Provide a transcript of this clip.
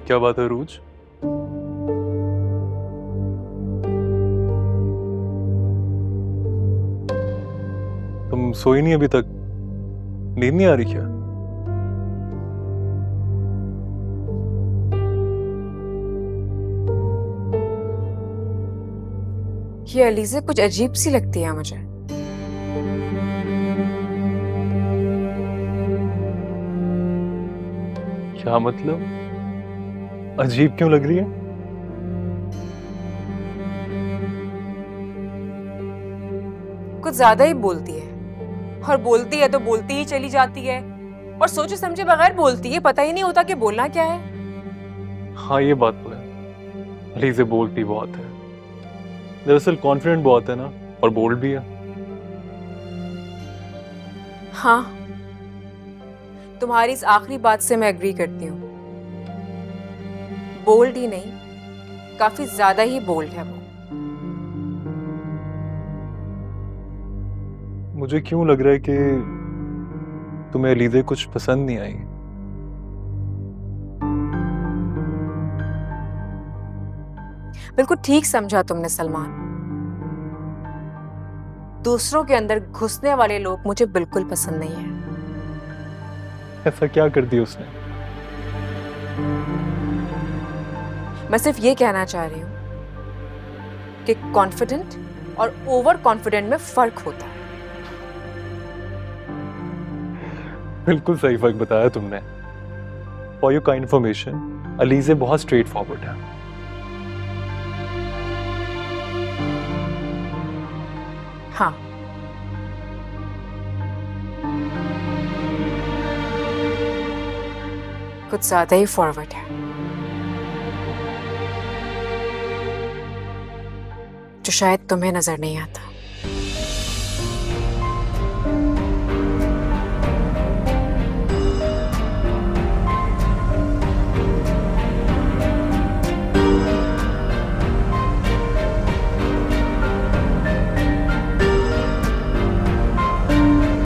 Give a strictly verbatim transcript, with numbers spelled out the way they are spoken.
क्या बात है रूज? तुम सोई नहीं अभी तक? नींद नहीं आ रही क्या? ये अलीज़ा कुछ अजीब सी लगती है मुझे। क्या मतलब? अजीब क्यों लग रही है? कुछ ज्यादा ही बोलती है, और बोलती है तो बोलती ही चली जाती है, और सोचे समझे बगैर बोलती है, पता ही नहीं होता कि बोलना क्या है। हाँ ये बात तो है, अलीज़े बोलती बहुत है। दरअसल कॉन्फिडेंट बहुत है ना, और बोल्ड भी है। हाँ, तुम्हारी इस आखिरी बात से मैं एग्री करती हूँ। बोल्ड ही नहीं, काफी ज्यादा ही बोल्ड है वो। मुझे क्यों लग रहा है कि तुम्हें अलीज़े कुछ पसंद नहीं आई। बिल्कुल ठीक समझा तुमने सलमान। दूसरों के अंदर घुसने वाले लोग मुझे बिल्कुल पसंद नहीं है। ऐसा क्या कर दिया उसने? मैं सिर्फ ये कहना चाह रही हूँ कि कॉन्फिडेंट और ओवर कॉन्फिडेंट में फर्क होता है। बिल्कुल सही फर्क बताया तुमने। For your kind information, Alizeh बहुत स्ट्रेट फॉरवर्ड है। हाँ, कुछ ज्यादा ही फॉरवर्ड है, जो शायद तुम्हें नजर नहीं आता।